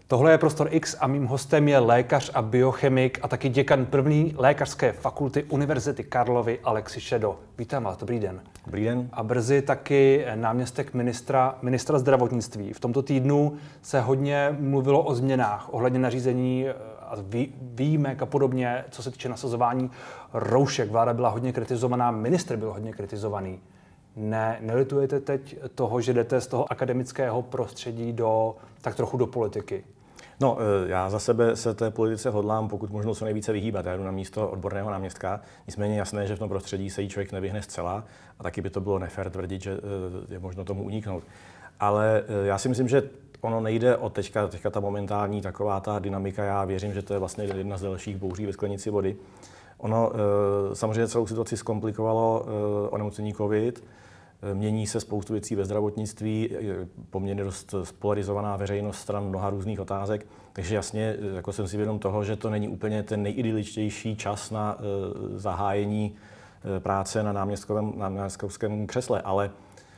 Tohle je Prostor X a mým hostem je lékař a biochemik a taky děkan první lékařské fakulty Univerzity Karlovy Alexi Šedo. Vítám vás, dobrý den. Dobrý den. A brzy taky náměstek ministra zdravotnictví. V tomto týdnu se hodně mluvilo o změnách ohledně nařízení a výjimek a podobně, co se týče nasazování roušek. Vláda byla hodně kritizovaná, ministr byl hodně kritizovaný. Nelitujete teď toho, že jdete z toho akademického prostředí tak trochu do politiky? No, já za sebe se té politice hodlám pokud možno co nejvíce vyhýbat. Já jdu na místo odborného náměstka. Nicméně jasné, že v tom prostředí se jí člověk nevyhne zcela a taky by to bylo nefér tvrdit, že je možno tomu uniknout. Ale já si myslím, že ono nejde o teďka ta momentální taková ta dynamika. Já věřím, že to je vlastně jedna z dalších bouří ve sklenici vody. Ono samozřejmě celou situaci zkomplikovalo onemocnění COVID. Mění se spoustu věcí ve zdravotnictví, poměrně dost spolarizovaná veřejnost stran mnoha různých otázek, takže jasně jako jsem si vědom toho, že to není úplně ten nejidyličtější čas na zahájení práce na náměstkovském křesle, ale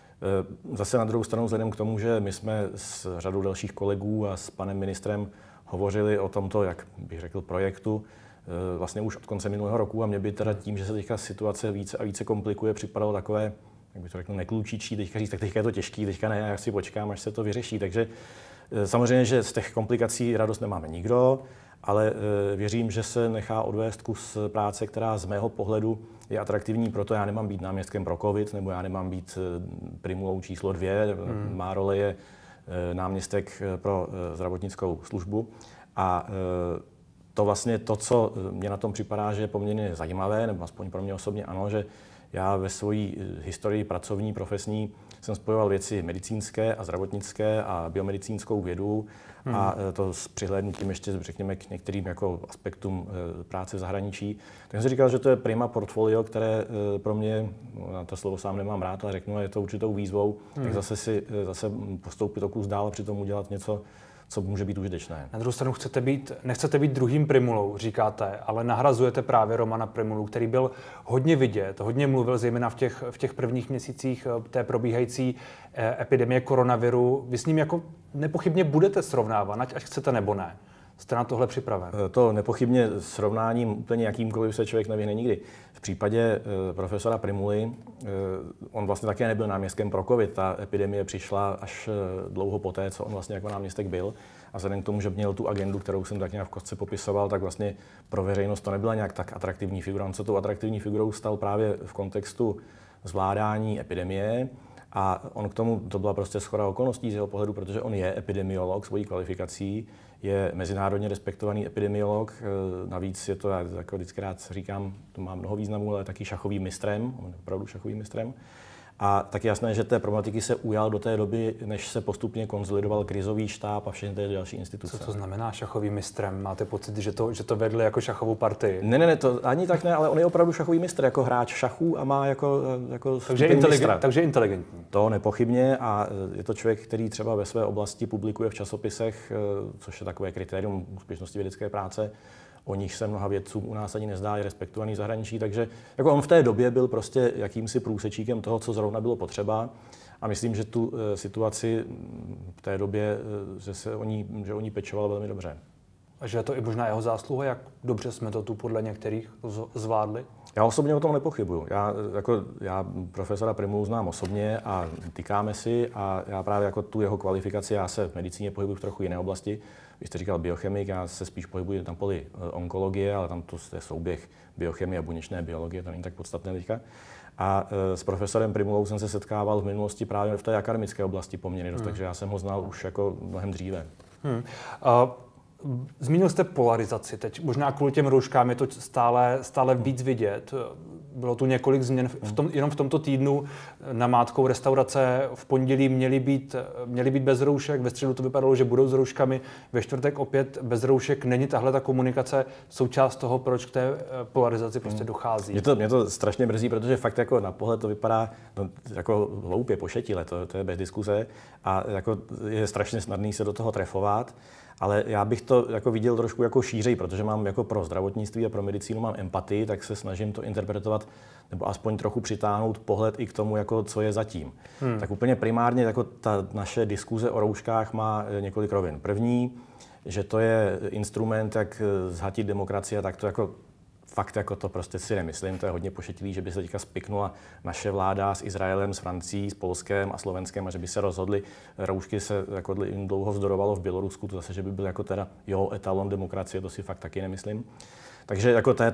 zase na druhou stranu vzhledem k tomu, že my jsme s řadou dalších kolegů a s panem ministrem hovořili o tomto, jak bych řekl, projektu vlastně už od konce minulého roku a mě by teda tím, že se teďka situace více a více komplikuje, připadalo takové, jak bych to řekl, neklučičí, teďka říct, tak teďka je to těžký, teďka ne, já si počkám, až se to vyřeší. Takže samozřejmě, že z těch komplikací radost nemáme nikdo, ale věřím, že se nechá odvést kus práce, která z mého pohledu je atraktivní, proto já nemám být náměstkem pro COVID, nebo já nemám být primulou číslo 2, má role je náměstek pro zdravotnickou službu. A to vlastně to, co mě na tom připadá, že je poměrně zajímavé, nebo aspoň pro mě osobně ano, že já ve své historii pracovní, profesní jsem spojoval věci medicínské a zdravotnické a biomedicínskou vědu a to s přihlédnutím ještě, řekněme, k některým jako aspektům práce v zahraničí. Tak jsem si říkal, že to je prima portfolio, které pro mě, na to slovo sám nemám rád, ale řeknu, je to určitou výzvou, tak zase postoupit o kus dál a přitom udělat něco, co může být užitečné. Na druhou stranu nechcete být druhým Primulou, říkáte, ale nahrazujete právě Romana Primulu, který byl hodně vidět, hodně mluvil, zejména v těch prvních měsících té probíhající epidemie koronaviru. Vy s ním jako nepochybně budete srovnávat, ať chcete nebo ne. Jste na tohle připraven? To nepochybně srovnáním úplně jakýmkoliv se člověk nevyhne nikdy. V případě profesora Primuly, on vlastně také nebyl náměstkem pro COVID. Ta epidemie přišla až dlouho poté, co on vlastně jako náměstek byl. A vzhledem k tomu, že měl tu agendu, kterou jsem tak nějak v kostce popisoval, tak vlastně pro veřejnost to nebyla nějak tak atraktivní figura. On se tou atraktivní figurou stal právě v kontextu zvládání epidemie. A on k tomu, to byla prostě shoda okolností z jeho pohledu, protože on je epidemiolog svojí kvalifikací, je mezinárodně respektovaný epidemiolog, navíc je to, já jako vždycky rád říkám, to má mnoho významů, ale taky šachovým mistrem, on je opravdu šachovým mistrem. A tak jasné, že té problematiky se ujal do té doby, než se postupně konzolidoval krizový štáb a všechny ty další instituce. Co to znamená šachovým mistrem? Máte pocit, že to vedli jako šachovou partii? Ne, to ani tak ne, ale on je opravdu šachový mistr, jako hráč šachů a má jako takže inteligentní. To nepochybně a je to člověk, který třeba ve své oblasti publikuje v časopisech, což je takové kritérium úspěšnosti vědecké práce, o nich se mnoha vědcům u nás ani nezdá, je respektovaný v zahraničí, takže jako on v té době byl prostě jakýmsi průsečíkem toho, co zrovna bylo potřeba a myslím, že tu situaci v té době, že o ní pečoval velmi dobře. A že je to i možná jeho zásluha, jak dobře jsme to tu podle některých zvládli? Já osobně o tom nepochybuju. Já profesora Primulu znám osobně a tykáme si a já právě jako tu jeho kvalifikaci, já se v medicíně pohybuji v trochu jiné oblasti. Vy jste říkal biochemik, já se spíš pohybuji na poli onkologie, ale tam to je souběh biochemie a buněčné biologie, to není tak podstatné teďka. A s profesorem Primulou jsem se setkával v minulosti právě v té akademické oblasti poměrně dost, takže já jsem ho znal už jako mnohem dříve. Zmínil jste polarizaci, teď možná kvůli těm rouškám je to stále víc vidět. Bylo tu několik změn, jenom v tomto týdnu namátkou restaurace v pondělí měly být bez roušek, ve středu to vypadalo, že budou s rouškami, ve čtvrtek opět bez roušek. Není tahle ta komunikace součást toho, proč k té polarizaci prostě dochází? Mě to strašně mrzí, protože fakt jako na pohled to vypadá jako hloupě, pošetile, to je bez diskuze a jako je strašně snadný se do toho trefovat. Ale já bych to jako viděl trošku jako šířej, protože mám jako pro zdravotnictví a pro medicínu mám empatii, tak se snažím to interpretovat nebo aspoň trochu přitáhnout pohled i k tomu, jako co je zatím. Tak úplně primárně jako ta naše diskuze o rouškách má několik rovin. První, že to je instrument, jak zhatit demokracii, tak to jako fakt jako to prostě si nemyslím, to je hodně pošetilý, že by se teďka spiknula naše vláda s Izraelem, s Francií, s Polskem a Slovenskem a že by se rozhodli, roušky se jako dlouho vzdorovalo v Bělorusku, to zase, že by byl jako teda etalon demokracie, to si fakt taky nemyslím. Takže jako to je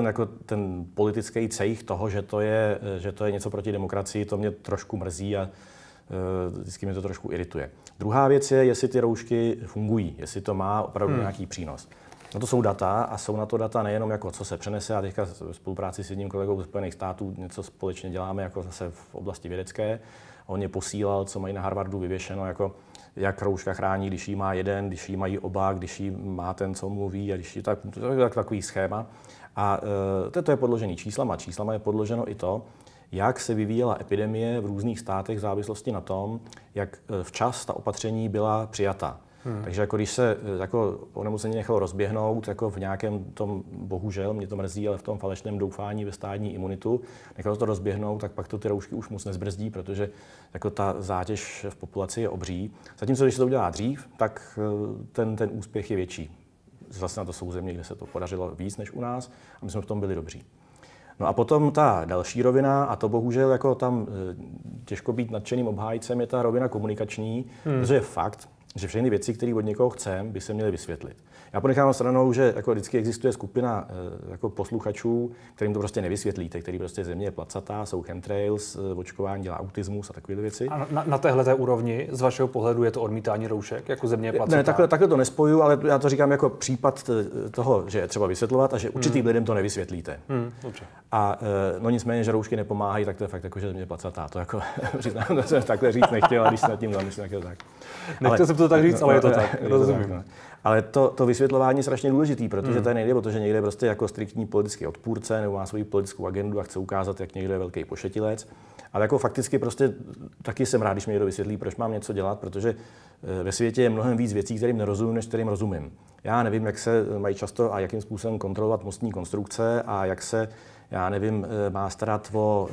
ten politický cejch toho, že to je něco proti demokracii, to mě trošku mrzí a vždycky mě to trošku irituje. Druhá věc je, jestli ty roušky fungují, jestli to má opravdu nějaký přínos. No to jsou data a jsou na to data nejenom jako co se přenese a teďka v spolupráci s jedním kolegou ze Spojených států něco společně děláme jako zase v oblasti vědecké. On mě posílal, co mají na Harvardu vyvěšeno, jako jak rouška chrání, když jí má jeden, když jí mají oba, když jí má ten, co mluví a když jí takový schéma. A to je podložený číslama. Číslama je podloženo i to, jak se vyvíjela epidemie v různých státech v závislosti na tom, jak včas ta opatření byla přijata. Takže jako když se jako onemocnění nechalo rozběhnout jako v nějakém tom, bohužel, mě to mrzí, ale v tom falešném doufání ve stádní imunitu, nechalo to rozběhnout, tak pak to ty roušky už moc nezbrzdí, protože jako ta zátěž v populaci je obří. Zatímco když se to udělá dřív, tak ten úspěch je větší. Zase na to jsou země, kde se to podařilo víc než u nás a my jsme v tom byli dobří. No a potom ta další rovina, a to bohužel jako tam těžko být nadšeným obhájcem, je ta rovina komunikační, protože je fakt, že všechny věci, které od někoho chceme, by se měly vysvětlit. Já ponechám stranou, že jako vždycky existuje skupina jako posluchačů, kterým to prostě nevysvětlíte, který prostě země je placatá, jsou chemtrails, očkování dělá autismus a takové věci. A na téhleté úrovni z vašeho pohledu je to odmítání roušek, jako země je placatá? Ne, takhle to nespojuju, ale já to říkám jako případ toho, že je třeba vysvětlovat a že určitým lidem to nevysvětlíte. Dobře. A no nicméně, že roušky nepomáhají, tak to je fakt jako, že země je placatá. To jako přiznám, to jsem takhle říct nechtěl, a když se nad tím zamyslím, tak. Nechtěl jsem to tak říct, ale je to tak. Rozumím. Ale to vysvětlování je strašně důležitý, protože to nejde o to, že někde je prostě jako striktní politický odpůrce nebo má svoji politickou agendu a chce ukázat, jak někdo je velký pošetilec. Ale jako fakticky prostě taky jsem rád, když mi někdo vysvětlí, proč mám něco dělat, protože ve světě je mnohem víc věcí, kterým nerozumím, než kterým rozumím. Já nevím, jak se mají často a jakým způsobem kontrolovat mostní konstrukce a jak se, já nevím, má starat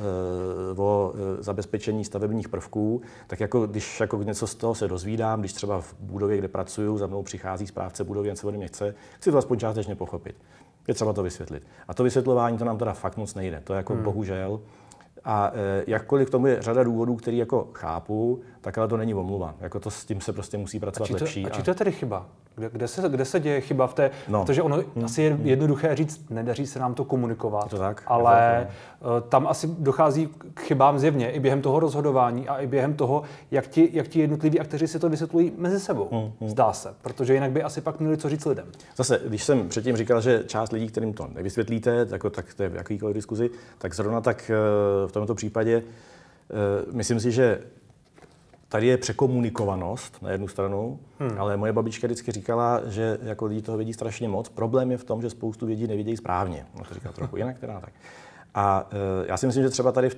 o zabezpečení stavebních prvků, tak jako když jako něco z toho se dozvídám, když třeba v budově, kde pracuju, za mnou přichází správce budovy, něco ode mě chce, chci to aspoň částečně pochopit. Je třeba to vysvětlit. A to vysvětlování to nám teda fakt moc nejde. To je jako bohužel. A jakkoliv k tomu je řada důvodů, který jako chápu, tak ale to není omluva. Jako to s tím se prostě musí pracovat lepší. A či to je tedy chyba? Kde se děje chyba v té? No. Protože ono asi je jednoduché říct, nedaří se nám to komunikovat. To tak, ale tam asi dochází k chybám zjevně i během toho rozhodování a i během toho, jak ti jednotliví akteři si to vysvětlují mezi sebou. Zdá se, protože jinak by asi pak měli co říct lidem. Zase, když jsem předtím říkal, že část lidí, kterým to nevysvětlíte, tak to je v jakýkoliv diskuzi, tak zrovna tak v tomto případě myslím si, že tady je překomunikovanost na jednu stranu, ale moje babička vždycky říkala, že jako lidi toho vědí strašně moc. Problém je v tom, že spoustu vědí nevědějí správně. No to říká trochu jinak, teda tak. A já si myslím, že třeba tady v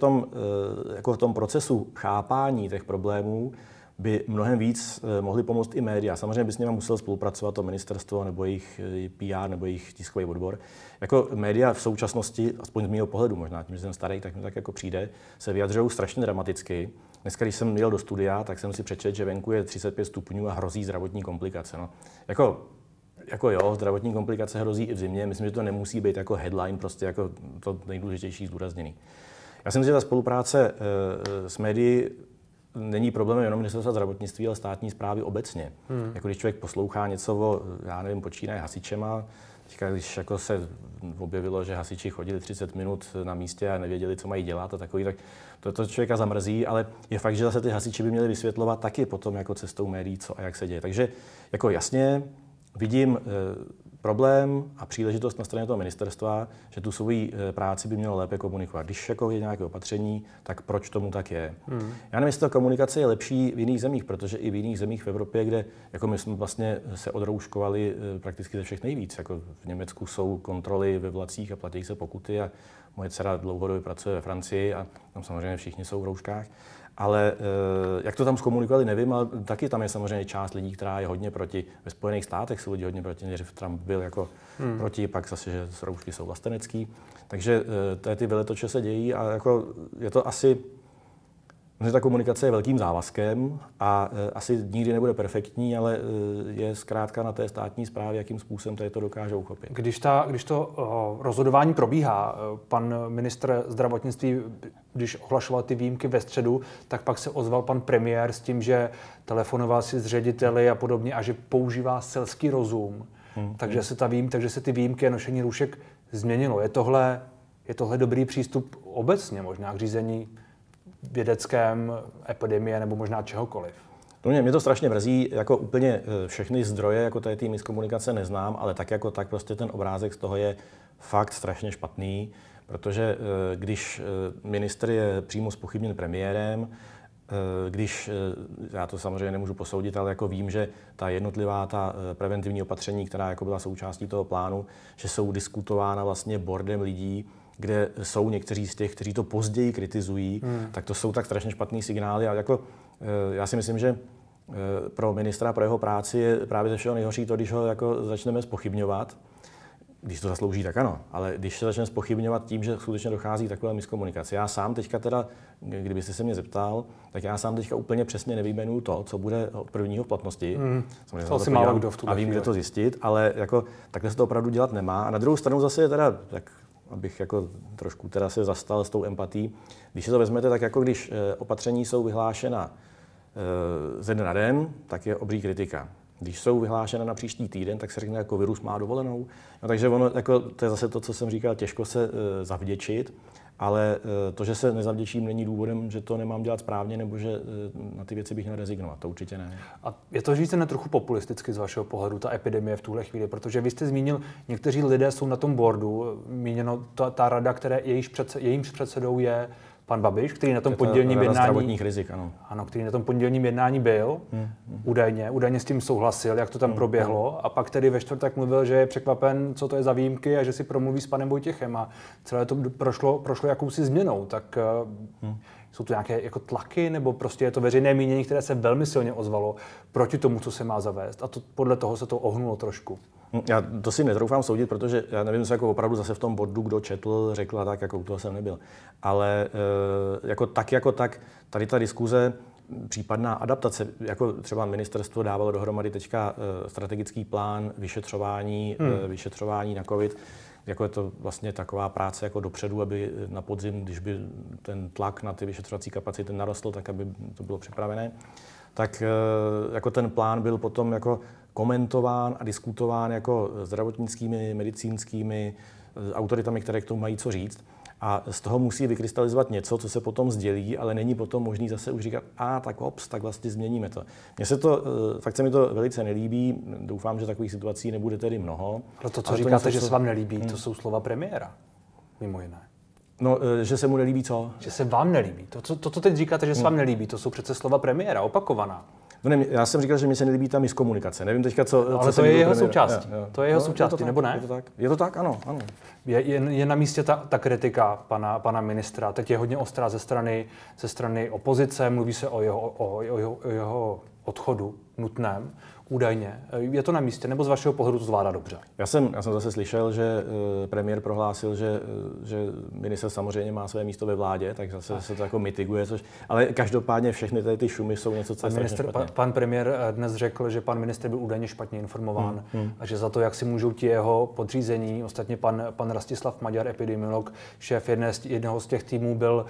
tom procesu chápání těch problémů by mnohem víc mohly pomoct i média. Samozřejmě by s nimi musel spolupracovat to ministerstvo nebo jejich PR nebo jejich tiskový odbor. Jako média v současnosti, aspoň z mého pohledu, možná tím, že jsem starý, tak mi tak jako přijde, se vyjadřují strašně dramaticky. Dneska, když jsem jel do studia, tak jsem si přečetl, že venku je 35 stupňů a hrozí zdravotní komplikace. No. Jako jo, zdravotní komplikace hrozí i v zimě. Myslím, že to nemusí být jako headline, prostě jako to nejdůležitější zdůrazněný. Já si myslím, že ta spolupráce s médií není problém jenom ministerstva zdravotnictví, ale státní správy obecně. Jako když člověk poslouchá něco o, já nevím, počínaje hasičema, teďka, když jako se objevilo, že hasiči chodili 30 minut na místě a nevěděli, co mají dělat a takový, tak to člověka zamrzí, ale je fakt, že zase ty hasiči by měli vysvětlovat taky potom jako cestou médií, co a jak se děje. Takže jako jasně vidím problém a příležitost na straně toho ministerstva, že tu svoji práci by mělo lépe komunikovat. Když jako je nějaké opatření, tak proč tomu tak je? Já nevím, jestli ta komunikace je lepší v jiných zemích, protože i v jiných zemích v Evropě, kde jako my jsme vlastně se odrouškovali prakticky ze všech nejvíc. Jako v Německu jsou kontroly ve vlacích a platí se pokuty a moje dcera dlouhodobě pracuje ve Francii a tam samozřejmě všichni jsou v rouškách. Ale jak to tam zkomunikovali, nevím, ale taky tam je samozřejmě část lidí, která je hodně proti. Ve Spojených státech jsou lidi hodně proti, než Trump byl jako proti, pak zase, že roušky jsou vlastenecký. Takže ty veletoče se dějí a jako je to asi Ta komunikace je velkým závazkem a asi nikdy nebude perfektní, ale je zkrátka na té státní správě, jakým způsobem to dokáže uchopit. Když to rozhodování probíhá, pan ministr zdravotnictví, když ohlašoval ty výjimky ve středu, tak pak se ozval pan premiér s tím, že telefonoval si s řediteli a podobně a že používá selský rozum. Takže se ty výjimky a nošení roušek změnilo. Je tohle dobrý přístup obecně možná k řízení vědeckém, epidemie nebo možná čehokoliv? Mě to strašně mrzí, jako úplně všechny zdroje jako té miskomunikace neznám, ale tak jako tak prostě ten obrázek z toho je fakt strašně špatný, protože když ministr je přímo zpochybněn premiérem, když, já to samozřejmě nemůžu posoudit, ale jako vím, že ta jednotlivá preventivní opatření, která jako byla součástí toho plánu, že jsou diskutována vlastně boardem lidí, kde jsou někteří z těch, kteří to později kritizují, tak to jsou tak strašně špatný signály. A jako, já si myslím, že pro ministra, pro jeho práci je právě ze všeho nejhorší to, když ho jako začneme zpochybňovat. Když to zaslouží, tak ano, ale když se začneme zpochybňovat tím, že skutečně dochází k takové miskomunikaci. Já sám teďka teda, kdybyste se mě zeptal, tak já sám teďka úplně přesně nevyjmenuju to, co bude od prvního v platnosti. To asi málo kdo v tuhle a vím, kde to zjistit, ale jako takhle se to opravdu dělat nemá. A na druhou stranu zase je teda, tak abych jako trošku teda se zastal s tou empatí, když se to vezmete, tak jako když opatření jsou vyhlášena ze dne na den, tak je obří kritika. Když jsou vyhlášena na příští týden, tak se řekne, jako virus má dovolenou. No, takže ono, jako, to je zase to, co jsem říkal, těžko se zavděčit, ale to, že se nezavděčím, není důvodem, že to nemám dělat správně, nebo že na ty věci bych měl rezignovat. To určitě ne. A je to řízené trochu populisticky z vašeho pohledu, ta epidemie v tuhle chvíli, protože vy jste zmínil, někteří lidé jsou na tom boardu, míněno ta rada, jejímž předsedou je pan Babiš, který na tom pondělním jednání zdravotních rizik, ano. Ano, který na tom pondělním jednání byl, údajně s tím souhlasil, jak to tam proběhlo, a pak tedy ve čtvrtek mluvil, že je překvapen, co to je za výjimky a že si promluví s panem Vojtěchem a celé to prošlo jakousi změnou. Tak jsou to nějaké jako tlaky, nebo prostě je to veřejné mínění, které se velmi silně ozvalo proti tomu, co se má zavést, a podle toho se to ohnulo trošku. Já to si netroufám soudit, protože já nevím, co jako opravdu zase v tom boardu, kdo četl, řekl a tak, jako u toho jsem nebyl. Ale jako tak, tady ta diskuze, případná adaptace, jako třeba ministerstvo dávalo dohromady teďka strategický plán vyšetřování na COVID, jako je to vlastně taková práce jako dopředu, aby na podzim, když by ten tlak na ty vyšetřovací kapacity narostl, tak aby to bylo připravené. Tak jako ten plán byl potom jako komentován a diskutován jako zdravotnickými, medicínskými autoritami, které k tomu mají co říct. A z toho musí vykrystalizovat něco, co se potom sdělí, ale není potom možný zase už říkat, tak vlastně změníme to. Fakt se mi to velice nelíbí, doufám, že takových situací nebude tedy mnoho. Ale to, co říkáte, že se vám nelíbí, to jsou slova premiéra, mimo jiné. No, že se mu nelíbí co? Že se vám nelíbí. To, co teď říkáte, že se vám nelíbí, to jsou přece slova premiéra, opakovaná. No ne, já jsem říkal, že mi se nelíbí ta miskomunikace. Nevím teďka, co... Ale co to je jeho součástí. To je jeho součástí, nebo ne? Je to tak? Je to tak, ano. Je na místě ta kritika pana ministra. Teď je hodně ostrá ze strany opozice, mluví se o jeho odchodu nutném, údajně. Je to na místě, nebo z vašeho pohledu to zvládá dobře? Já jsem zase slyšel, že premiér prohlásil, že ministr samozřejmě má své místo ve vládě, tak zase se to jako mitiguje, ale každopádně všechny ty šumy jsou něco, co je strašně špatně. Pan premiér dnes řekl, že pan ministr byl údajně špatně informován a že za to, jak si můžou ti jeho podřízení, ostatně pan Rastislav Maďar, epidemiolog, šéf jednoho z těch týmů byl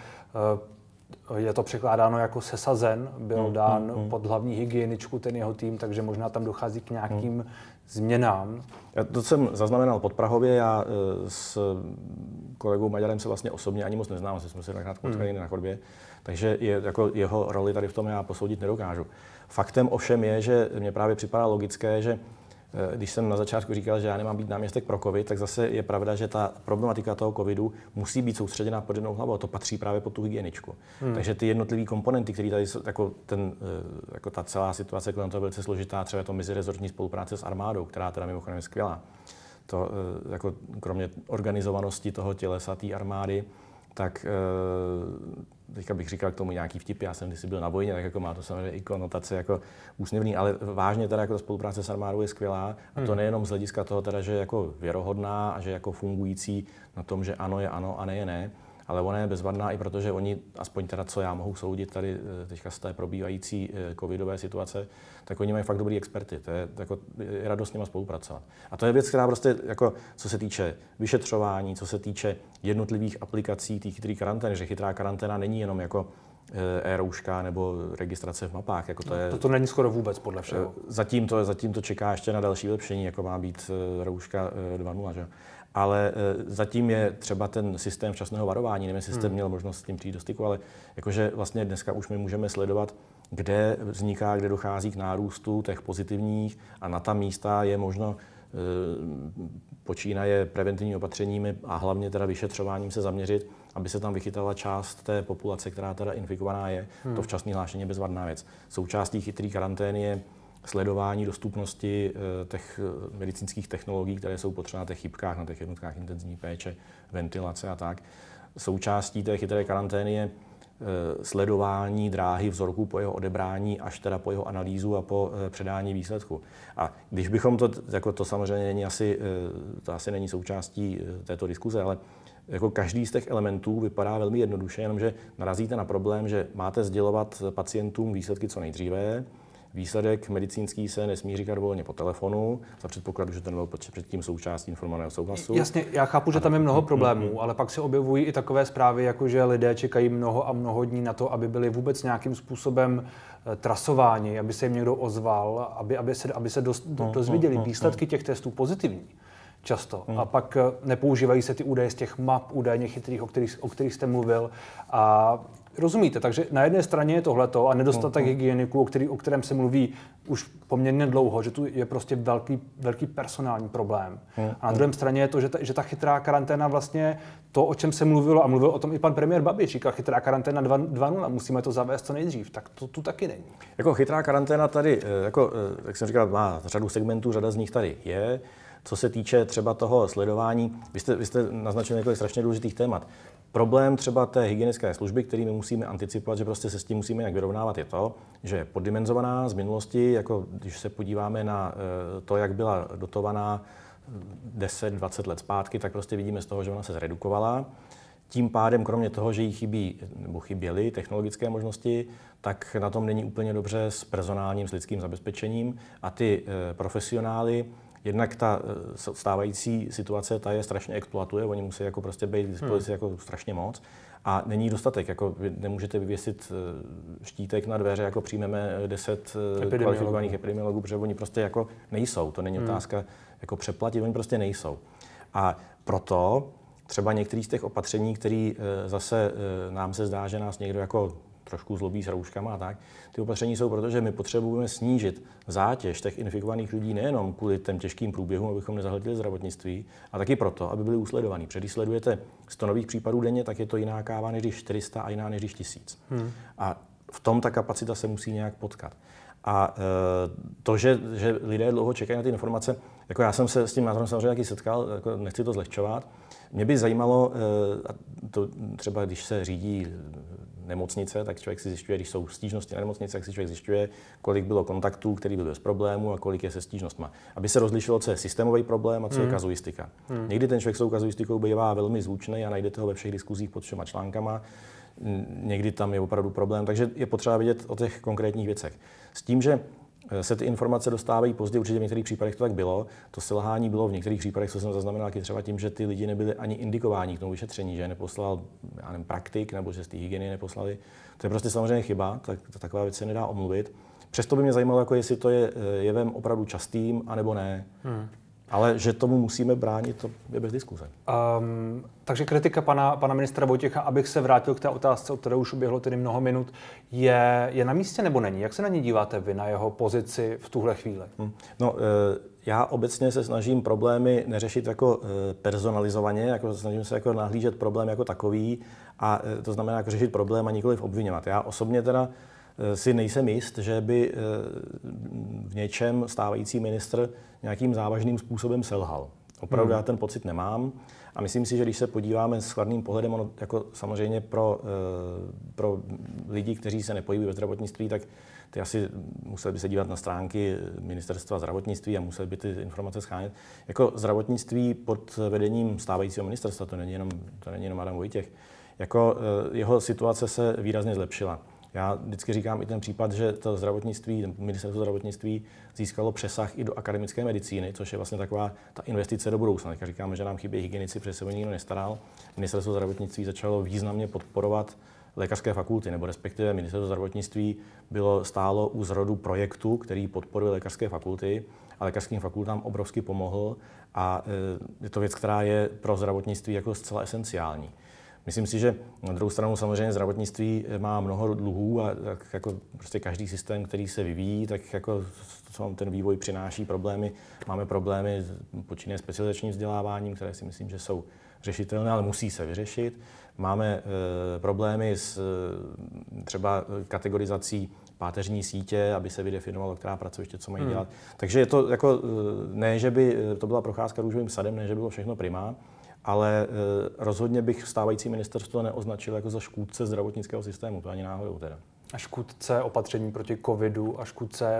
je to překládáno jako sesazen, byl dán pod hlavní hygieničku ten jeho tým, takže možná tam dochází k nějakým změnám. To jsem zaznamenal pod Prahově, já s kolegou Maďarem se vlastně osobně ani moc neznám, jsme se dvakrát potkali na chodbě, takže jako jeho roli tady v tom já posoudit nedokážu. Faktem ovšem je, že mě právě připadá logické, že když jsem na začátku říkal, že já nemám být náměstek pro covid, tak zase je pravda, že ta problematika toho covidu musí být soustředěna pod jednou hlavou a to patří právě pod tu hygieničku. Takže ty jednotlivé komponenty, které tady jsou, jako ta celá situace kolem toho velice složitá, třeba to mezirezortní spolupráce s armádou, která teda mimochodem je skvělá. To jako kromě organizovanosti toho tělesa té armády, tak teďka bych říkal k tomu nějaký vtipy, já jsem kdysi byl na vojně, tak jako má to samozřejmě i konotace jako úsměvný, ale vážně teda jako ta spolupráce s armádou je skvělá a to nejenom z hlediska toho teda, že je jako věrohodná a že je jako fungující na tom, že ano je ano a ne je ne, ale ona je bezvadná i protože oni, aspoň teda co já mohu soudit tady teďka z té probíhající covidové situace, tak oni mají fakt dobrý experty. To je jako je radost s nimi spolupracovat. A to je věc, která prostě jako co se týče vyšetřování, co se týče jednotlivých aplikací té chytré karantény, že chytrá karanténa není jenom jako e-rouška nebo registrace v mapách. Jako to není skoro vůbec podle všeho. Zatím to čeká ještě na další vylepšení, jako má být rouška 2.0, že? Ale zatím je třeba ten systém včasného varování, nevím, jestli jste měl možnost s tím přijít do styku, ale jakože vlastně dneska už my můžeme sledovat, kde vzniká, kde dochází k nárůstu těch pozitivních a na ta místa je možno počínaje preventivními opatřeními a hlavně teda vyšetřováním se zaměřit, aby se tam vychytala část té populace, která teda infikovaná je. To včasné hlášení je bezvadná věc. Součástí chytré karantény je sledování dostupnosti těch medicínských technologií, které jsou potřeba na těch chybkách, na těch jednotkách intenzivní péče, ventilace a tak. Součástí té chytré karantény je sledování dráhy vzorku po jeho odebrání až teda po jeho analýzu a po předání výsledku. A když bychom to, jako to samozřejmě není to asi není součástí této diskuze, ale jako každý z těch elementů vypadá velmi jednoduše, jenomže narazíte na problém, že máte sdělovat pacientům výsledky co nejdříve. Výsledek medicínský se nesmí říkat volně po telefonu, za předpokladu, že ten byl předtím součástí informovaného souhlasu. Jasně, já chápu, že tam je mnoho problémů, ale pak se objevují i takové zprávy, jako že lidé čekají mnoho a mnoho dní na to, aby byli vůbec nějakým způsobem trasováni, aby se jim někdo ozval, aby se dozvěděli výsledky těch testů pozitivní. Často. A pak nepoužívají se ty údaje z těch map, údajně chytrých, o kterých jste mluvil. A rozumíte, takže na jedné straně je tohleto a nedostatek hygieniků, o kterém se mluví už poměrně dlouho, že tu je prostě velký personální problém. A na druhé straně je to, že ta chytrá karanténa vlastně to, o čem se mluvilo, a mluvil o tom i pan premiér Babiš, říkal chytrá karanténa 2.0, musíme to zavést co nejdřív, tak to tu taky není. Jako chytrá karanténa tady, jako, jak jsem říkal, má řadu segmentů, řada z nich tady je. Co se týče třeba toho sledování, vy jste naznačili několik strašně důležitých témat. Problém třeba té hygienické služby, který my musíme anticipovat, že prostě se s tím musíme nějak vyrovnávat, je to, že je poddimenzovaná z minulosti, jako když se podíváme na to, jak byla dotovaná 10-20 let zpátky, tak prostě vidíme z toho, že ona se zredukovala. Tím pádem, kromě toho, že jí chybí nebo chyběly technologické možnosti, tak na tom není úplně dobře s personálním, s lidským zabezpečením a ty profesionály. Jednak ta stávající situace, ta je strašně exploatuje, oni musí jako prostě být k dispozici jako strašně moc a není dostatek, jako vy nemůžete vyvěsit štítek na dveře, jako přijmeme 10 kvalifikovaných epidemiologů, protože oni prostě jako nejsou, to není otázka jako přeplatit, oni prostě nejsou. A proto třeba některý z těch opatření, který zase nám se zdá, že nás někdo jako trošku zlobí s rouškama a tak. Ty opatření jsou proto, že my potřebujeme snížit zátěž těch infikovaných lidí nejenom kvůli těm těžkým průběhům, abychom nezahltili zdravotnictví, a taky proto, aby byli usledovaní. Protože když sledujete 100 nových případů denně, tak je to jiná káva než když 400 a jiná než když 1000. A v tom ta kapacita se musí nějak potkat. A to, že lidé dlouho čekají na ty informace, jako já jsem se s tím názorem samozřejmě taky setkal, jako nechci to zlehčovat. Mě by zajímalo, to třeba když se řídí nemocnice, tak člověk si zjišťuje, když jsou stížnosti na nemocnice, tak si člověk zjišťuje, kolik bylo kontaktů, který byl bez problému a kolik je se stížnostma. Aby se rozlišilo, co je systémový problém a co je kazuistika. Někdy ten člověk s tou kazuistikou bývá velmi zvučný a najdete ho ve všech diskuzích pod všema článkama. Někdy tam je opravdu problém, takže je potřeba vidět o těch konkrétních věcech. S tím, že se ty informace dostávají pozdě, určitě v některých případech to tak bylo. To selhání bylo v některých případech, co jsem zaznamenal, třeba tím, že ty lidi nebyli ani indikováni k tomu vyšetření, že je neposlal praktik nebo že z té hygieny neposlali. To je prostě samozřejmě chyba, tak taková věc se nedá omluvit. Přesto by mě zajímalo, jako jestli to je jevem opravdu častým, anebo ne. Ale že tomu musíme bránit, to je bez diskuze. Takže kritika pana ministra Vojtěcha, abych se vrátil k té otázce, o které už uběhlo tedy mnoho minut, je na místě nebo není? Jak se na ní díváte vy, na jeho pozici v tuhle chvíli? No, já obecně se snažím problémy neřešit jako personalizovaně, jako snažím se jako nahlížet problém jako takový a to znamená jako řešit problém a nikoliv obviňovat. Já osobně teda si nejsem jist, že by v něčem stávající ministr nějakým závažným způsobem selhal. Opravdu já ten pocit nemám a myslím si, že když se podíváme s chladným pohledem, ono jako samozřejmě pro lidi, kteří se nepohybují ve zdravotnictví, tak ty asi museli by se dívat na stránky ministerstva zdravotnictví a museli by ty informace schánět. Jako zdravotnictví pod vedením stávajícího ministerstva, to není jenom Adam Vojtěch, jako jeho situace se výrazně zlepšila. Já vždycky říkám i ten případ, že to zdravotnictví, ministerstvo zdravotnictví získalo přesah i do akademické medicíny, což je vlastně taková ta investice do budoucna. Tak říkáme, že nám chybí hygienici, protože se o nikdo nestaral. Ministerstvo zdravotnictví začalo významně podporovat lékařské fakulty, nebo respektive ministerstvo zdravotnictví stálo u zrodu projektu, který podporuje lékařské fakulty a lékařským fakultám obrovsky pomohl a je to věc, která je pro zdravotnictví jako zcela esenciální. Myslím si, že na druhou stranu samozřejmě zdravotnictví má mnoho dluhů a jako prostě každý systém, který se vyvíjí, tak jako ten vývoj přináší problémy. Máme problémy počínaje specializačním vzděláváním, které si myslím, že jsou řešitelné, ale musí se vyřešit. Máme problémy s třeba kategorizací páteřní sítě, aby se vydefinovalo, která pracoviště co mají dělat. Takže je to jako, ne, že by to byla procházka růžovým sadem, ne, že bylo všechno prima, ale rozhodně bych stávající ministerstvo neoznačil jako za škůdce zdravotnického systému, to ani náhodou teda. A škůdce opatření proti covidu a škůdce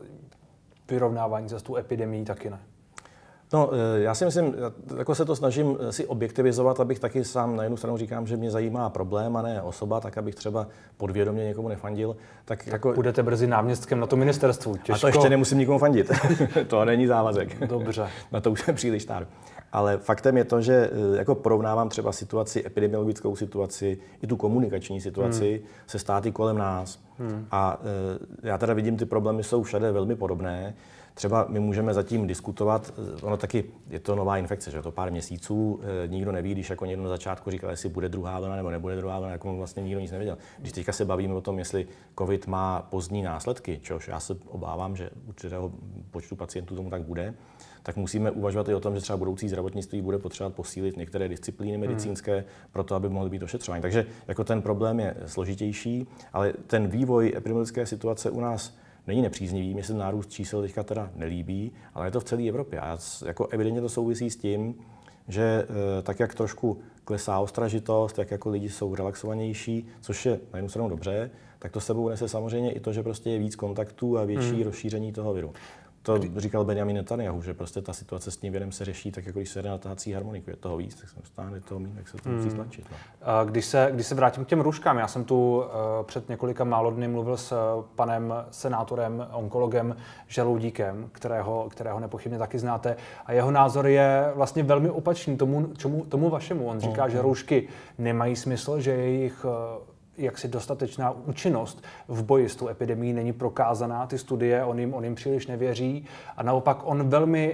vyrovnávání se s tou epidemií taky ne? No, já si myslím, jako se to snažím si objektivizovat, abych taky sám na jednu stranu říkám, že mě zajímá problém a ne osoba, tak abych třeba podvědomě někomu nefandil. Tak jako budete brzy náměstkem na to ministerstvu. Těžko. A to ještě nemusím nikomu fandit. To není závazek. Dobře. Na to už jsem příliš starý. Ale faktem je to, že jako porovnávám třeba situaci, epidemiologickou situaci, i tu komunikační situaci se státy kolem nás. A já teda vidím, ty problémy jsou všade velmi podobné. Třeba my můžeme zatím diskutovat, ono taky je to nová infekce, že je to pár měsíců, nikdo neví, když jako někdo na začátku říkal, jestli bude druhá vlna nebo nebude druhá vlna, jako vlastně nikdo nic nevěděl. Když teďka se bavíme o tom, jestli COVID má pozdní následky, čehož já se obávám, že určitého počtu pacientů tomu tak bude, tak musíme uvažovat i o tom, že třeba budoucí zdravotnictví bude potřebovat posílit některé disciplíny medicínské pro to, aby mohly být ošetřovány. Takže jako ten problém je složitější, ale ten vývoj epidemiologické situace u nás není nepříznivý, mně se nárůst čísel teďka teda nelíbí, ale je to v celé Evropě. A jako evidentně to souvisí s tím, že tak, jak trošku klesá ostražitost, jak jako lidi jsou relaxovanější, což je na jednu stranu dobře, tak to s sebou nese samozřejmě i to, že prostě je víc kontaktů a větší rozšíření toho viru. To říkal Benjamin Netanyahu, že prostě ta situace s tím virem se řeší tak, jako když se jde na tahací harmoniku. Je toho víc, tak se dostane toho míň, tak se to musí stlačit. No. Když se vrátím k těm rouškám, já jsem tu před několika málo dny mluvil s panem senátorem, onkologem Žaloudíkem, kterého nepochybně taky znáte, a jeho názor je vlastně velmi opačný tomu vašemu. On říká, že roušky nemají smysl, že jejich jaksi dostatečná účinnost v boji s tou epidemií není prokázaná, ty studie, on jim příliš nevěří a naopak on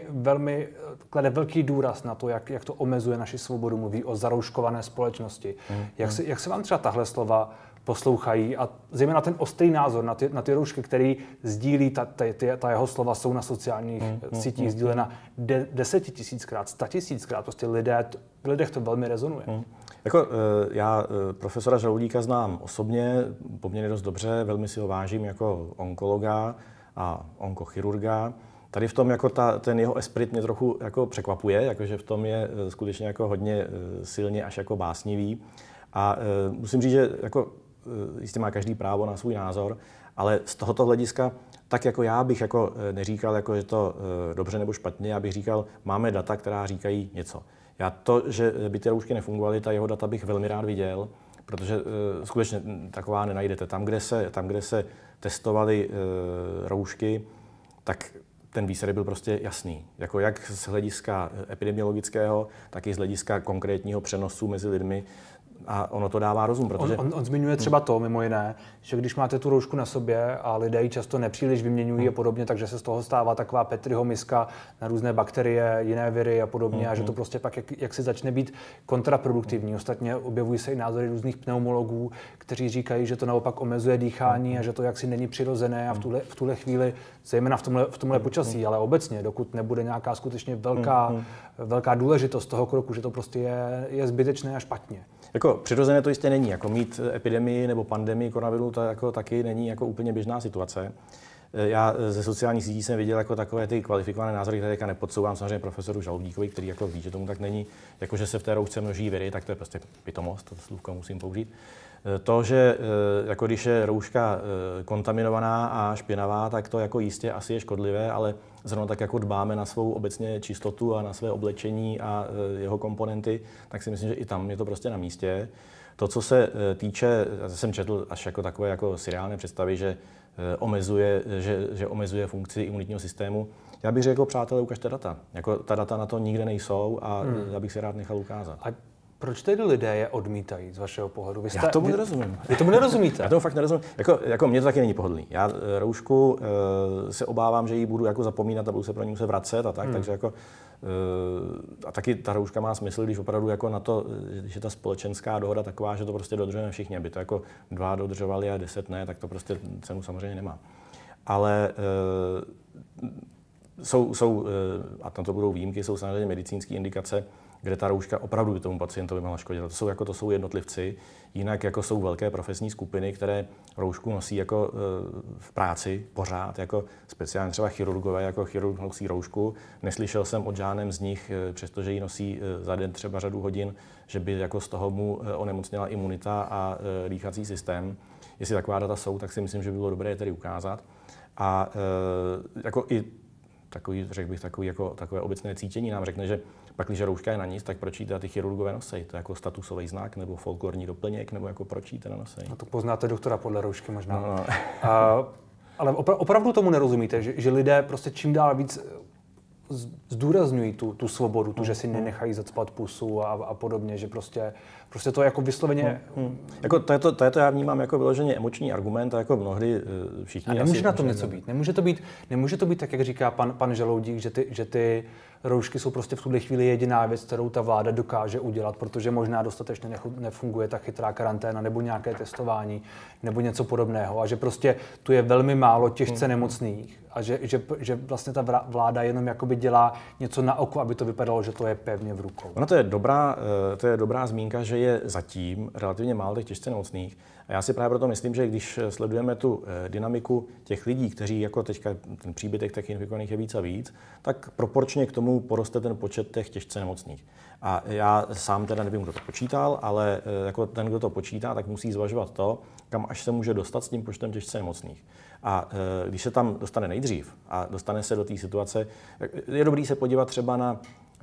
velmi klade velký důraz na to, jak to omezuje naši svobodu, mluví o zarouškované společnosti. Jak se vám třeba tahle slova poslouchají a zejména ten ostrý názor na ty roušky, který sdílí, ta jeho slova jsou na sociálních sítích sdílena 10 000krát, 100 000krát, prostě v lidech to velmi rezonuje. Jako, já profesora Žaloudíka znám osobně, poměrně dost dobře, velmi si ho vážím jako onkologa a onkochirurga. Tady v tom jako ten jeho esprit mě trochu jako překvapuje, jakože v tom je skutečně jako hodně silně až jako básnivý. A musím říct, že jako, jistě má každý právo na svůj názor, ale z tohoto hlediska, tak jako já bych jako neříkal, jako, že to dobře nebo špatně, já bych říkal, máme data, která říkají něco. Já to, že by ty roušky nefungovaly, ta jeho data bych velmi rád viděl, protože skutečně taková nenajdete. Tam, kde se testovaly roušky, tak ten výsledek byl prostě jasný. Jako jak z hlediska epidemiologického, tak i z hlediska konkrétního přenosu mezi lidmi. A ono to dává rozum, protože... On zmiňuje třeba to, mimo jiné, že když máte tu roušku na sobě a lidé ji často nepříliš vyměňují a podobně, takže se z toho stává taková Petriho miska na různé bakterie, jiné viry a podobně, a že to prostě pak jak si začne být kontraproduktivní. Ostatně objevují se i názory různých pneumologů, kteří říkají, že to naopak omezuje dýchání a že to jaksi není přirozené a v tuhle chvíli, zejména v tomhle počasí, ale obecně, dokud nebude nějaká skutečně velká důležitost toho kroku, že to prostě je zbytečné a špatně. Jako přirozené to jistě není, jako mít epidemii nebo pandemii koronaviru, to jako taky není jako úplně běžná situace. Já ze sociálních sítí jsem viděl jako takové ty kvalifikované názory, které nepodsouvám samozřejmě profesoru Žaloudíkovi, který jako ví, že tomu tak není, jako že se v té roušce množí viry, tak to je prostě pitomost, to slůvko musím použít. To, že jako když je rouška kontaminovaná a špinavá, tak to jako jistě asi je škodlivé, ale zrovna tak jako dbáme na svou obecně čistotu a na své oblečení a jeho komponenty, tak si myslím, že i tam je to prostě na místě. To, co se týče, já jsem četl až jako takové jako seriálné představy, že omezuje funkci imunitního systému. Já bych řekl, přátelé, ukažte data. Jako ta data na to nikde nejsou a já bych si rád nechal ukázat. A proč tedy lidé je odmítají z vašeho pohledu? Já tomu nerozumím. Vy tomu nerozumíte? Já tomu fakt nerozumím. Jako mně to taky není pohodlný. Já roušku se obávám, že ji budu jako zapomínat a budu se pro ní muset vracet a tak, takže jako a taky ta rouška má smysl, když opravdu jako na to, když je ta společenská dohoda taková, že to prostě dodržujeme všichni, aby to jako 2 dodržovali a 10 ne, tak to prostě cenu samozřejmě nemá. Ale jsou a tam to budou výjimky, jsou samozřejmě medicínské indikace, kde ta rouška opravdu by tomu pacientovi mohla škodit. To jsou jednotlivci, jinak jako jsou velké profesní skupiny, které roušku nosí jako v práci pořád, jako speciálně třeba chirurgové, jako chirurg nosí roušku. Neslyšel jsem od žádném z nich, přestože ji nosí za den třeba řadu hodin, že by jako z toho mu onemocněla imunita a dýchací systém. Jestli taková data jsou, tak si myslím, že by bylo dobré je tedy ukázat. A jako i takový, řekl bych, takové obecné cítění nám řekne, že pak, když rouška je na nic, tak proč jí ty chirurgové nosej? To je jako statusový znak nebo folklorní doplněk, nebo jako proč jí teda nosej? No to poznáte doktora podle roušky možná. No. Ale opravdu tomu nerozumíte, že lidé prostě čím dál víc zdůrazňují tu svobodu, že si nenechají zacpat pusu a podobně, že prostě to je jako vysloveně... Jako to já vnímám jako vyloženě emoční argument a jako mnohdy všichni... A nemůže na tom něco být. Nemůže to být tak, jak říká pan Žaloudík, že ty roušky jsou prostě v tuhle chvíli jediná věc, kterou ta vláda dokáže udělat, protože možná dostatečně nefunguje ta chytrá karanténa nebo nějaké testování nebo něco podobného a že prostě tu je velmi málo těžce nemocných a že vlastně ta vláda jenom jakoby dělá něco na oko, aby to vypadalo, že to je pevně v rukou. Ono to je dobrá zmínka, že je zatím relativně málo těch těžce nemocných. A já si právě proto myslím, že když sledujeme tu dynamiku těch lidí, kteří jako teďka ten příbytek těch infikovaných je víc a víc, tak proporčně k tomu poroste ten počet těch těžce nemocných. A já sám teda nevím, kdo to počítal, ale jako ten, kdo to počítá, tak musí zvažovat to, kam až se může dostat s tím počtem těžce nemocných. A když se tam dostane nejdřív a dostane se do té situace, je dobrý se podívat třeba na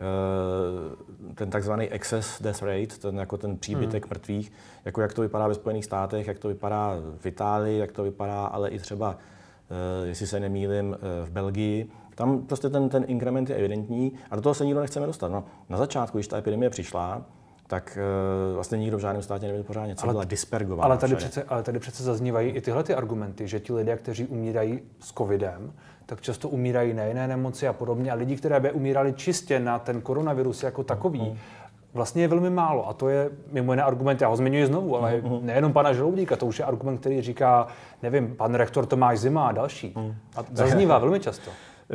ten takzvaný excess death rate, ten příbytek mrtvých, jako jak to vypadá ve Spojených státech, jak to vypadá v Itálii, jak to vypadá, ale i třeba, jestli se nemýlím, v Belgii. Tam prostě ten inkrement je evidentní a do toho se nikdo nechceme dostat. No, na začátku, když ta epidemie přišla, tak vlastně nikdo v žádném státě nebyl pořádně, co byla dispergována. Ale tady přece zaznívají i tyhle ty argumenty, že ti lidé, kteří umírají s covidem, tak často umírají na jiné nemoci a podobně. A lidi, kteří by umírali čistě na ten koronavirus jako takový, vlastně je velmi málo. A to je mimo jiné argument, já ho zmiňuji znovu, ale nejenom pana Žaloudíka, to už je argument, který říká, nevím, pan rektor Tomáš Zima a další. A zaznívá velmi často.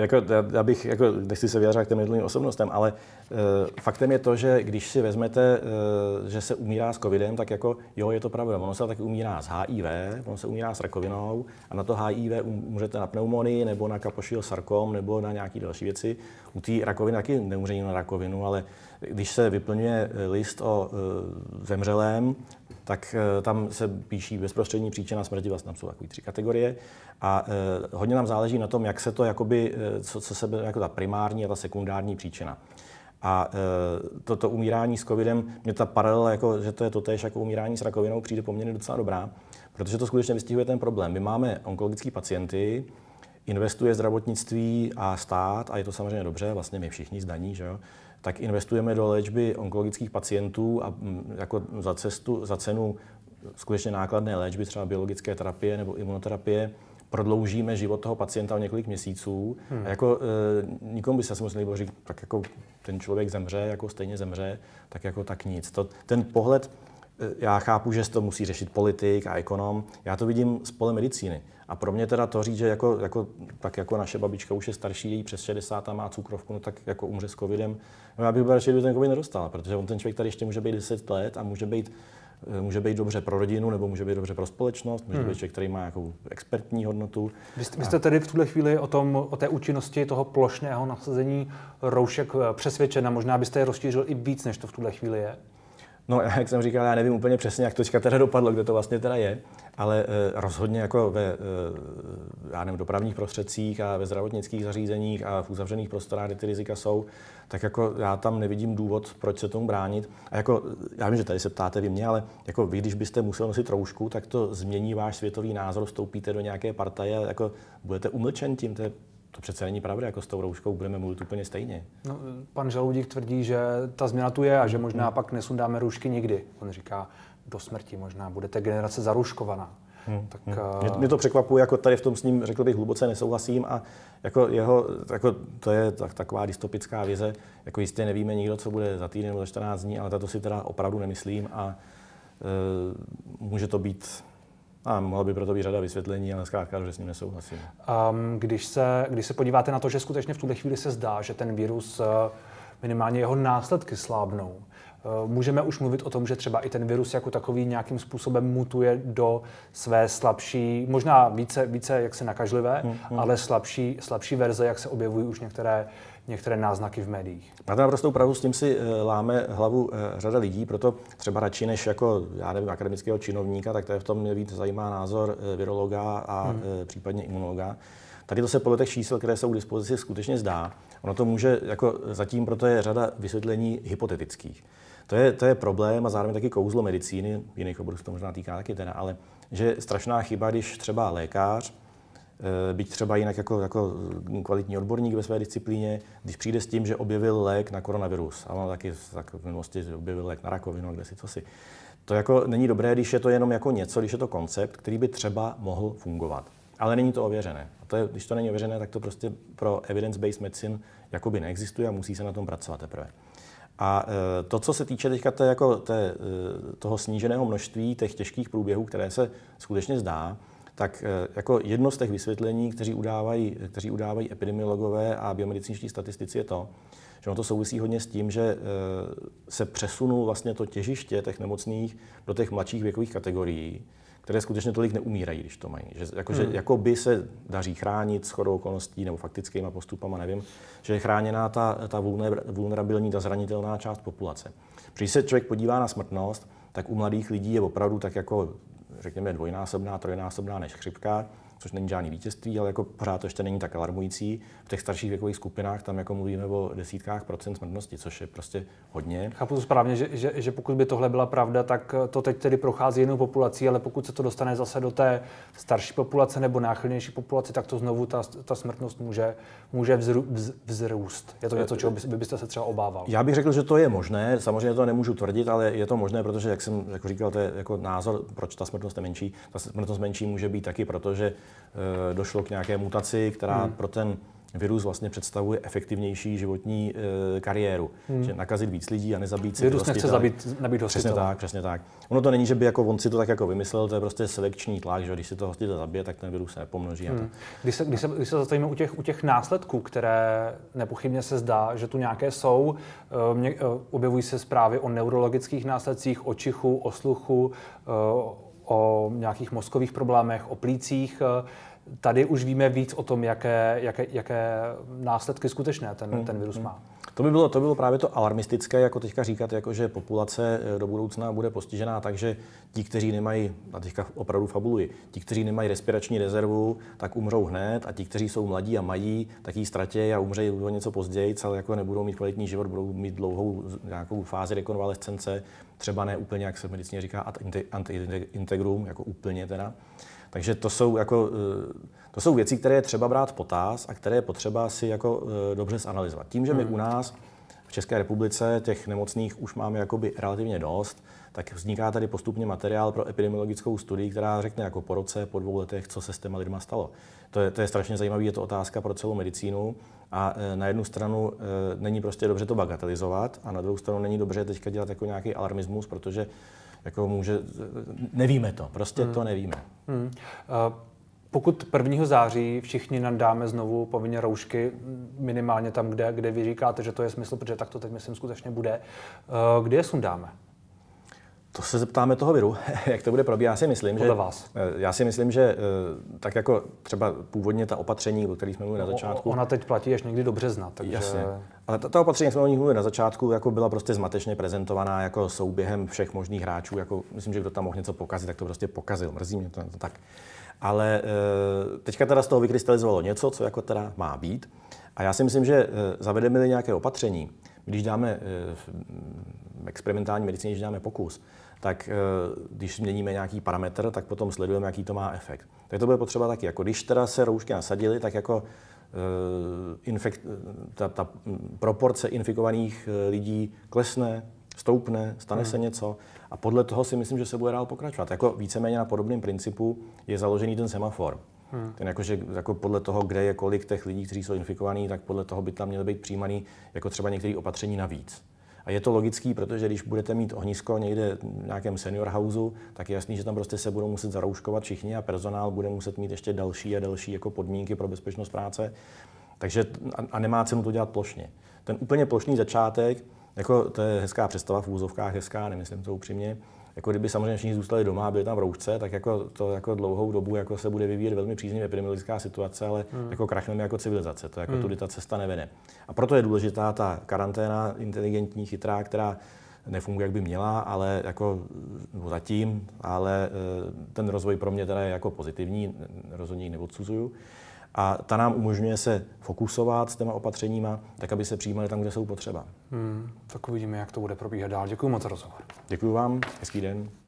Já bych, nechci se vyjádřit k těm jednotlivým osobnostem, ale faktem je to, že když si vezmete, že se umírá s covidem, tak jako jo, je to pravda. Ono se taky umírá s HIV, ono se umírá s rakovinou a na to HIV umřete na pneumonii nebo na kapošího sarkom nebo na nějaké další věci. U té rakoviny taky neumře na rakovinu, ale když se vyplňuje list o zemřelém, tak tam se píší bezprostřední příčina smrti, vlastně tam jsou takové 3 kategorie. A hodně nám záleží na tom, jak se to jakoby, co se bere jako ta primární a ta sekundární příčina. A toto umírání s covidem, mě ta paralela, jako, že to je totéž jako umírání s rakovinou, přijde poměrně docela dobrá, protože to skutečně vystihuje ten problém. My máme onkologické pacienty, investuje zdravotnictví a stát, a je to samozřejmě dobře, vlastně my všichni zdaní, že jo, tak investujeme do léčby onkologických pacientů a jako za cenu skutečně nákladné léčby, třeba biologické terapie nebo imunoterapie, prodloužíme život toho pacienta o několik měsíců. A jako nikomu by se asi moc nelíbilo říct, tak jako ten člověk zemře, jako stejně zemře, tak jako tak nic. Ten pohled, já chápu, že to musí řešit politik a ekonom, já to vidím z pole medicíny. A pro mě teda to říct, že tak jako naše babička už je starší, její přes 60 a má cukrovku, no tak jako umře s covidem. No já bych byl radši, kdyby ten covid nedostal, protože on ten člověk tady ještě může být 10 let a může být dobře pro rodinu, nebo může být dobře pro společnost, může být člověk, který má nějakou expertní hodnotu. Vy jste tedy v tuhle chvíli o té účinnosti toho plošného nasazení roušek přesvědčena, možná byste je rozšířil i víc, než to v tuhle chvíli je? No, jak jsem říkal, já nevím úplně přesně, jak to teďka teda dopadlo, kde to vlastně teda je, ale rozhodně jako ve já nevím, dopravních prostředcích a ve zdravotnických zařízeních a v uzavřených prostorách, kde ty rizika jsou, tak jako já tam nevidím důvod, proč se tomu bránit. A jako, já vím, že tady se ptáte vy mě, ale jako vy, když byste musel nosit roušku, tak to změní váš světový názor, vstoupíte do nějaké partaje a jako budete umlčen tím, to přece není pravda, jako s tou rouškou budeme mluvit úplně stejně. No, pan Žaloudík tvrdí, že ta změna tu je a že možná pak nesundáme roušky nikdy. On říká, do smrti možná budete generace zarouškovaná. Tak, Mě to překvapuje, jako tady v tom s ním, řekl bych, hluboce nesouhlasím a jako to je taková dystopická vize, jako jistě nevíme nikdo, co bude za týden nebo za 14 dní, ale tato si teda opravdu nemyslím a může to být. A mohla by proto být řada vysvětlení, ale zkrátka, že s ním nesouhlasím. Když se podíváte na to, že skutečně v tuhle chvíli se zdá, že ten virus, minimálně jeho následky slábnou, můžeme už mluvit o tom, že třeba i ten virus jako takový nějakým způsobem mutuje do své slabší, možná více jaksi nakažlivé, ale slabší verze, jak se objevují už některé náznaky v médiích. Máte naprostou pravdu, s tím si láme hlavu řada lidí, proto třeba radši než jako, já nevím, akademického činovníka, tak to je v tom mě víc zajímá názor virologa a případně imunologa. Tady to se podle těch čísel, které jsou k dispozici, skutečně zdá. Ono to může, jako zatím proto je řada vysvětlení hypotetických. To je problém a zároveň taky kouzlo medicíny, jiných oborů se to možná týká taky teda, ale že je strašná chyba, když třeba lékař, byť třeba jinak jako kvalitní odborník ve své disciplíně, když přijde s tím, že objevil lék na koronavirus, a on taky v minulosti objevil lék na rakovinu, kde si co si. To jako není dobré, když je to jenom jako něco, když je to koncept, který by třeba mohl fungovat. Ale není to ověřené. Když to není ověřené, tak to prostě pro evidence-based medicine jakoby neexistuje a musí se na tom pracovat teprve. A to, co se týče teďka toho sníženého množství těch těžkých průběhů, které se skutečně zdá, tak jako jedno z těch vysvětlení, kteří udávají epidemiologové a biomedicínští statistici, je to, že ono to souvisí hodně s tím, že se přesunul vlastně to těžiště těch nemocných do těch mladších věkových kategorií, které skutečně tolik neumírají, když to mají. Že jakoby se daří chránit shodou okolností nebo faktickýma postupama, nevím, že je chráněná ta vulnerabilní, ta zranitelná část populace. Když se člověk podívá na smrtnost, tak u mladých lidí je opravdu tak jako, řekněme, dvojnásobná, trojnásobná než chřipka, což není žádný vítězství, ale jako pořád to ještě není tak alarmující. V těch starších věkových skupinách tam jako mluvíme o desítkách procent smrtnosti, což je prostě hodně. Chápu to správně, že pokud by tohle byla pravda, tak to teď tedy prochází jinou populací, ale pokud se to dostane zase do té starší populace nebo náchylnější populace, tak to znovu ta smrtnost může vzrůst. Je to něco, čeho byste se třeba obával? Já bych řekl, že to je možné. Samozřejmě to nemůžu tvrdit, ale je to možné, protože, jak jsem jako říkal, to je jako názor, proč ta smrtnost je menší. Ta smrtnost menší může být taky proto, že došlo k nějaké mutaci, která pro ten virus vlastně představuje efektivnější životní kariéru. Že nakazit víc lidí a nezabít si virus nechce nabít hostitele. Přesně tak. Ono to není, že by jako on si to tak jako vymyslel, to je prostě selekční tlak, že když si to hostitel zabije, tak ten virus se nepomnoží. Když se zastavíme u těch následků, které nepochybně se zdá, že tu nějaké jsou, objevují se zprávy o neurologických následcích, o čichu, o sluchu, o nějakých mozkových problémech, o plících. Tady už víme víc o tom, jaké následky skutečné ten virus má. To bylo právě to alarmistické, jako teďka říkat, jako že populace do budoucna bude postižená tak, že ti, kteří nemají, a teďka opravdu fabuluji, ti, kteří nemají respirační rezervu, tak umřou hned a ti, kteří jsou mladí a mají, tak ji ztratí a umřejí o něco později, ale jako nebudou mít kvalitní život, budou mít dlouhou nějakou fázi rekonvalescence, třeba ne úplně, jak se v medicíně říká, anti-integrum, jako úplně teda. Takže to jsou věci, které je třeba brát v potaz a které je potřeba si jako dobře zanalyzovat. Tím, že my u nás v České republice těch nemocných už máme jakoby relativně dost, tak vzniká tady postupně materiál pro epidemiologickou studii, která řekne jako po roce, po 2 letech, co se s těma lidma stalo. To je strašně zajímavé, je to otázka pro celou medicínu a na jednu stranu není prostě dobře to bagatelizovat a na druhou stranu není dobře teďka dělat jako nějaký alarmismus, protože jako nevíme to, prostě to nevíme. Pokud 1. září všichni nadáme znovu povinně roušky, minimálně tam, kde vy říkáte, že to je smysl, protože tak to teď myslím skutečně bude, kdy je sundáme? To se zeptáme toho viru, jak to bude probíhat. Já si myslím, že tak jako třeba původně ta opatření, o kterých jsme mluvili na začátku. Ona teď platí až někdy do března. Takže... Jasně. Ale ta opatření, jak jsme o nich mluvili na začátku, jako byla prostě zmatečně prezentovaná jako souběhem všech možných hráčů. Jako, myslím, že kdo tam mohl něco pokazit, tak to prostě pokazil. Mrzí mě to tak. Ale teďka teda z toho vykrystalizovalo něco, co jako teda má být. A já si myslím, že zavedeme-li nějaké opatření, když dáme v experimentální medicíně, když dáme pokus, tak když změníme nějaký parametr, tak potom sledujeme, jaký to má efekt. Tak to bude potřeba taky. Jako když teda se roušky nasadily, tak jako ta proporce infikovaných lidí klesne, stoupne, stane se něco a podle toho si myslím, že se bude dál pokračovat. Jako víceméně na podobném principu je založený ten semafor. Ten jakože, jako podle toho, kde je kolik těch lidí, kteří jsou infikovaní, tak podle toho by tam měly být přijímaný jako třeba některé opatření navíc. A je to logický, protože když budete mít ohnisko někde v nějakém senior houseu, tak je jasný, že tam prostě se budou muset zarouškovat všichni a personál bude muset mít ještě další a další jako podmínky pro bezpečnost práce. Takže a nemá cenu to dělat plošně. Ten úplně plošný začátek, jako to je hezká představa v úzovkách, hezká, nemyslím to upřímně. Jako kdyby samozřejmě všichni zůstali doma a byli tam v roušce, tak jako to jako dlouhou dobu jako se bude vyvíjet velmi příznivě epidemiologická situace, ale jako krachneme jako civilizace. To jako tudy ta cesta nevede. A proto je důležitá ta karanténa inteligentní, chytrá, která nefunguje, jak by měla, ale jako zatím, ale ten rozvoj pro mě teda je jako pozitivní, rozhodně ji neodsuzuju. A ta nám umožňuje se fokusovat s těma opatřeníma, tak aby se přijímaly tam, kde jsou potřeba. Tak uvidíme, jak to bude probíhat dál. Děkuji moc za rozhovor. Děkuji vám, hezký den.